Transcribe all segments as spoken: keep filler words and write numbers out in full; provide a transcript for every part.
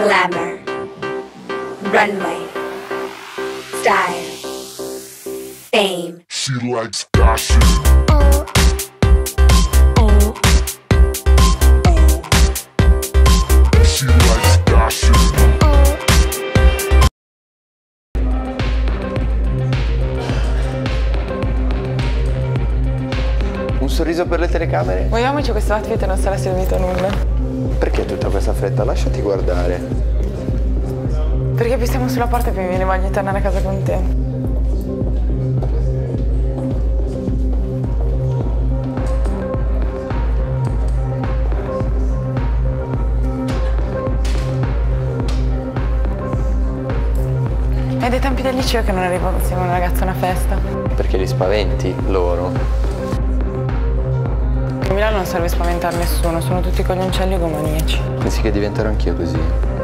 glamour, runway, style, fame. She likes gossip. Oh, oh, oh. She likes gossip. Un sorriso per le telecamere? Muoviamoci questo outfit e non sarà servito a nulla. Perché tutta questa fretta? Lasciati guardare. Perché più stiamo sulla porta più mi viene voglia di tornare a casa con te. È dai tempi del liceo che non arrivo insieme a una ragazza a una festa. Perché li spaventi loro? A Milano non serve spaventare nessuno, sono tutti coglioncelli e gomaniaci. Pensi che diventerò anch'io così?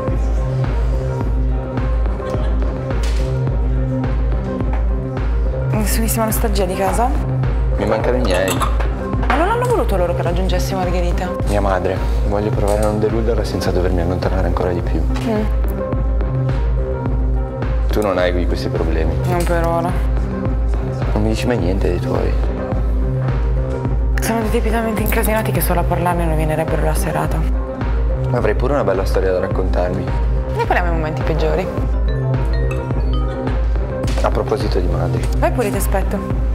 Nessunissima nostalgia di casa? Mi mancano i miei. Ma non hanno voluto loro che raggiungessi Margherita? Mia madre. Voglio provare a non deluderla senza dovermi allontanare ancora di più. Mm. Tu non hai questi problemi. Non per ora. Non mi dici mai niente dei tuoi. Sono dei tipi talmente incasinati che solo a parlarne rovinerebbero la serata. Ma avrei pure una bella storia da raccontarmi. Ne parliamo ai momenti peggiori. A proposito di madri. Vai pure, ti aspetto.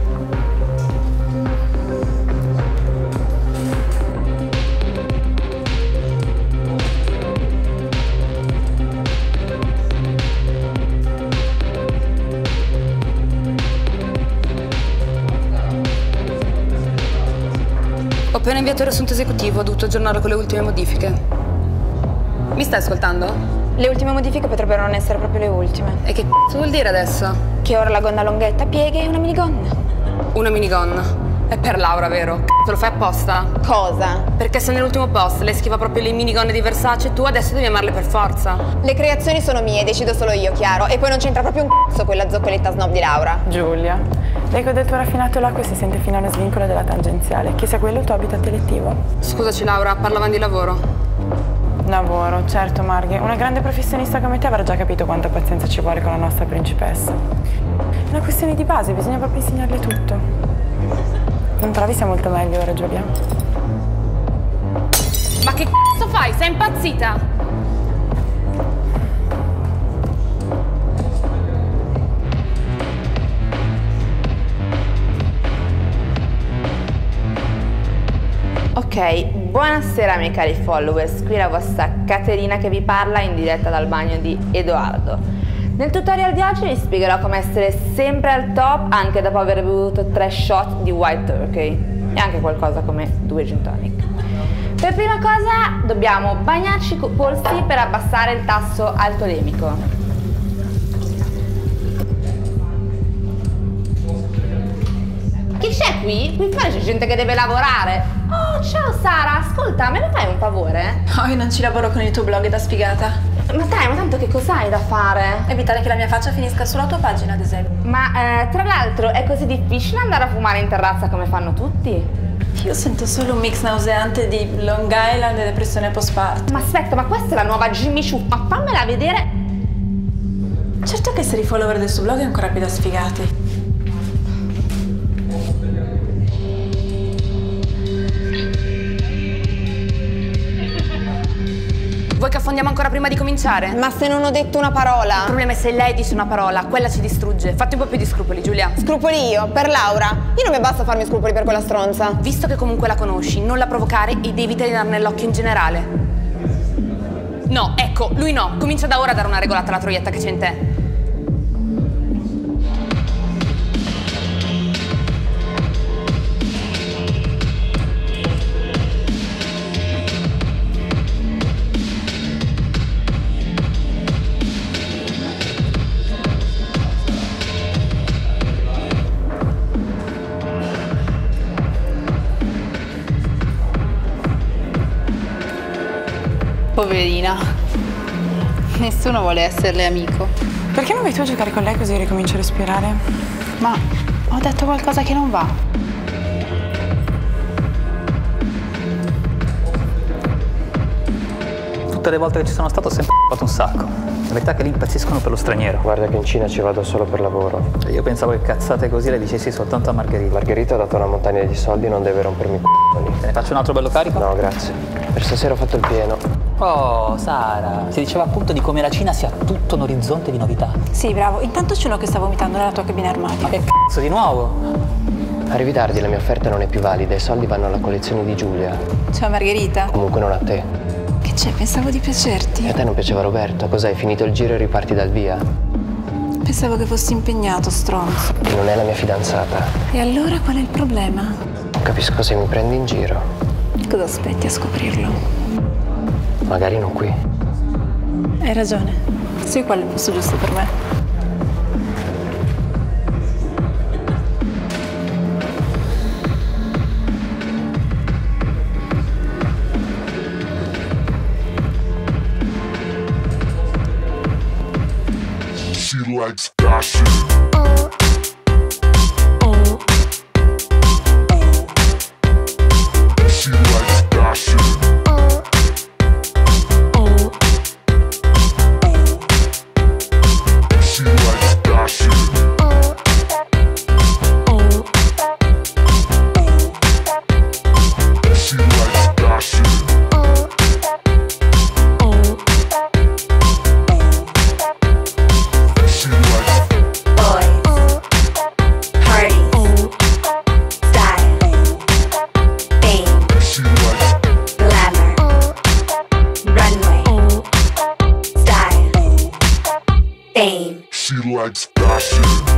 Ho appena inviato il riassunto esecutivo, ho dovuto aggiornarlo con le ultime modifiche. Mi stai ascoltando? Le ultime modifiche potrebbero non essere proprio le ultime. E che c***o vuol dire adesso? Che ora la gonna longhetta, pieghe e una minigonna. Una minigonna. È per Laura, vero? Te lo fai apposta? Cosa? Perché se nell'ultimo post lei schiva proprio le minigonne di Versace, tu adesso devi amarle per forza. Le creazioni sono mie, decido solo io, chiaro. E poi non c'entra proprio un c***o quella zoccoletta snob di Laura. Giulia, lei con del tuo raffinato l'acqua si sente fino a uno svincolo della tangenziale. Che sia quello il tuo habitat elettivo? Scusaci Laura, parlavamo di lavoro. Lavoro, certo Marghe. Una grande professionista come te avrà già capito quanta pazienza ci vuole con la nostra principessa. È una questione di base, bisogna proprio insegnarle tutto. Non trovi sia molto meglio ora, Giulia? Ma che c***o fai? Sei impazzita? Ok, buonasera miei cari followers, qui la vostra Caterina che vi parla in diretta dal bagno di Edoardo. Nel tutorial di oggi vi spiegherò come essere sempre al top anche dopo aver bevuto tre shot di White Turkey e anche qualcosa come due gin tonic. Per prima cosa dobbiamo bagnarci i polsi per abbassare il tasso altolemico. Chi c'è qui? Qui fuori c'è gente che deve lavorare. Oh, ciao Sara, ascolta, me ne fai un favore? No, io non ci lavoro con il tuo blog da sfigata. Ma dai, ma tanto che cos'hai da fare? Evitare che la mia faccia finisca sulla tua pagina, ad esempio. Ma eh, tra l'altro è così difficile andare a fumare in terrazza come fanno tutti? Io sento solo un mix nauseante di Long Island e depressione postpartum. Ma aspetta, ma questa è la nuova Jimmy Choo, ma fammela vedere. Certo che essere i follower del suo blog è ancora più da sfigati. Vuoi che affondiamo ancora prima di cominciare? Ma se non ho detto una parola? Il problema è se lei dice una parola, quella ci distrugge. Fatti un po' più di scrupoli, Giulia. Scrupoli io? Per Laura? Io non mi basta farmi scrupoli per quella stronza. Visto che comunque la conosci, non la provocare ed evita di darne l'occhio in generale. No, ecco, lui no. Comincia da ora a dare una regolata alla troietta che c'è in te. Poverina, nessuno vuole esserle amico. Perché non vai tu a giocare con lei così ricomincio a respirare? Ma ho detto qualcosa che non va. Tutta tutte le volte che ci sono stato ho sempre fatto un sacco. La verità è che lì impazziscono per lo straniero. Guarda che in Cina ci vado solo per lavoro. E io pensavo che cazzate così le dicessi soltanto a Margherita. Margherita ha dato una montagna di soldi, non deve rompermi i c***oni. Te ne faccio un altro bello carico? No, grazie. Per stasera ho fatto il pieno. Oh, Sara, si diceva appunto di come la Cina sia tutto un orizzonte di novità. Sì, bravo. Intanto c'è uno che sta vomitando nella tua cabina armadio. Ma che cazzo, di nuovo? Arrivi tardi, la mia offerta non è più valida, i soldi vanno alla collezione di Giulia. Ciao Margherita. Comunque non a te. Che c'è? Pensavo di piacerti. E a te non piaceva Roberto? Cos'hai, finito il giro e riparti dal via? Pensavo che fossi impegnato, stronzo. Non è la mia fidanzata. E allora qual è il problema? Non capisco se mi prendi in giro. Cosa aspetti a scoprirlo? Magari non qui. Hai ragione. Sei qua il posto giusto per me. She likes gossip. She likes gossip. She likes gossip. She likes gossip. Fame. She likes gossip.